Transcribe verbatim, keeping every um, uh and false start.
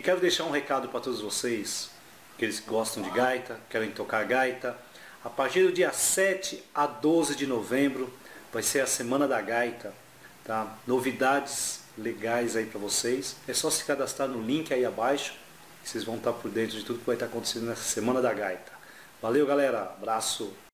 quero deixar um recado para todos vocês, aqueles que gostam de gaita, querem tocar gaita. A partir do dia sete a doze de novembro vai ser a Semana da Gaita, tá? Novidades legais aí para vocês. É só se cadastrar no link aí abaixo, vocês vão estar por dentro de tudo que vai estar acontecendo nessa Semana da Gaita. Valeu, galera, abraço.